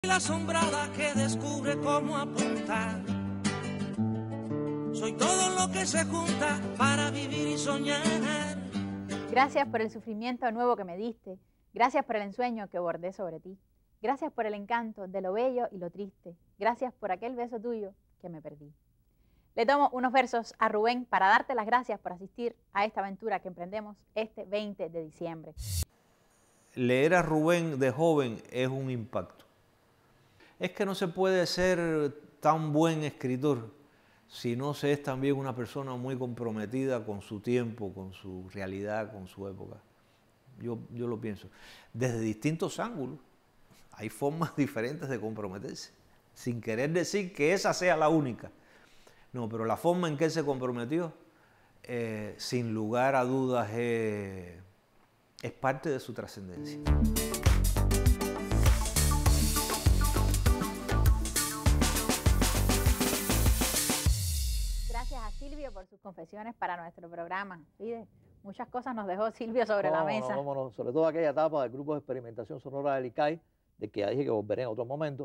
La asombrada que descubre cómo apuntar. Soy todo lo que se junta para vivir y soñar. Gracias por el sufrimiento nuevo que me diste. Gracias por el ensueño que bordé sobre ti. Gracias por el encanto de lo bello y lo triste. Gracias por aquel beso tuyo que me perdí. Le tomo unos versos a Rubén para darte las gracias por asistir a esta aventura que emprendemos este 20 de diciembre. Leer a Rubén de joven es un impacto. Es que no se puede ser tan buen escritor si no se es también una persona muy comprometida con su tiempo, con su realidad, con su época. Yo lo pienso. Desde distintos ángulos hay formas diferentes de comprometerse, sin querer decir que esa sea la única. No, pero la forma en que él se comprometió, sin lugar a dudas, es parte de su trascendencia. Gracias a Silvio por sus confesiones para nuestro programa. Fide, muchas cosas nos dejó Silvio sobre la mesa. No, sobre todo aquella etapa del grupo de experimentación sonora del ICAI, de que ya dije que volveré en otro momento.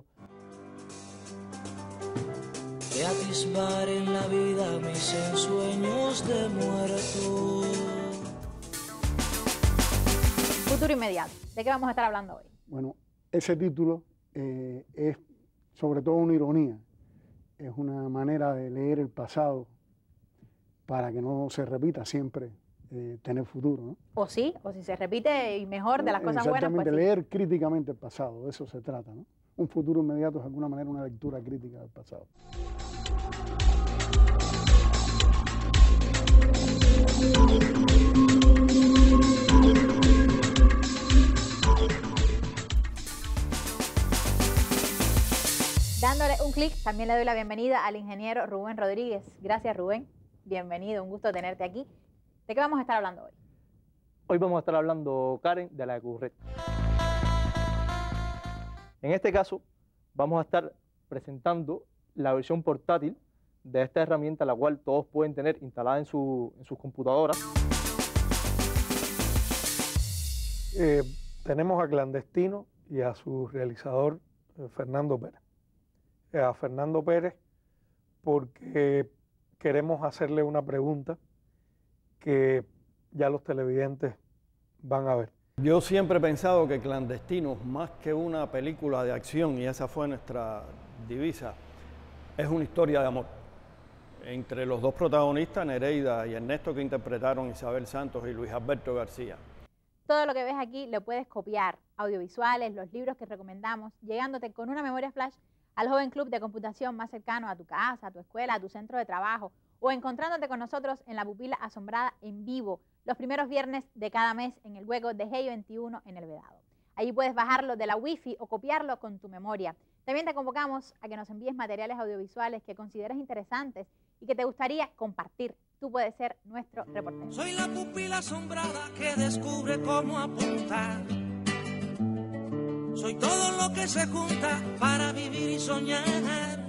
De atisbar en la vida mis ensueños de muerto. Futuro inmediato. ¿De qué vamos a estar hablando hoy? Bueno, ese título es sobre todo una ironía. Es una manera de leer el pasado para que no se repita siempre tener futuro, ¿no? O sí, o si se repite y mejor de las cosas buenas. Exactamente, pues sí. leer críticamente el pasado, de eso se trata, ¿no? Un futuro inmediato es de alguna manera una lectura crítica del pasado. Dándole un clic, también le doy la bienvenida al ingeniero Rubén Rodríguez. Gracias, Rubén. Bienvenido, un gusto tenerte aquí. ¿De qué vamos a estar hablando hoy? Hoy vamos a estar hablando, Karen, de la EcuRed. En este caso, vamos a estar presentando la versión portátil de esta herramienta, la cual todos pueden tener instalada en sus computadoras. Tenemos a Clandestino y a su realizador, Fernando Pérez. A Fernando Pérez porque queremos hacerle una pregunta que ya los televidentes van a ver. Yo siempre he pensado que Clandestinos, más que una película de acción, y esa fue nuestra divisa, es una historia de amor entre los dos protagonistas, Nereida y Ernesto, que interpretaron Isabel Santos y Luis Alberto García. Todo lo que ves aquí lo puedes copiar, audiovisuales, los libros que recomendamos, llegándote con una memoria flash al joven club de computación más cercano a tu casa, a tu escuela, a tu centro de trabajo, o encontrándote con nosotros en la Pupila Asombrada en vivo, los primeros viernes de cada mes en el hueco de Hey 21 en El Vedado. Allí puedes bajarlo de la Wi-Fi o copiarlo con tu memoria. También te convocamos a que nos envíes materiales audiovisuales que consideres interesantes y que te gustaría compartir. Tú puedes ser nuestro reportero. Soy la pupila asombrada que descubre cómo apuntar. Soy todo lo que se junta para vivir y soñar.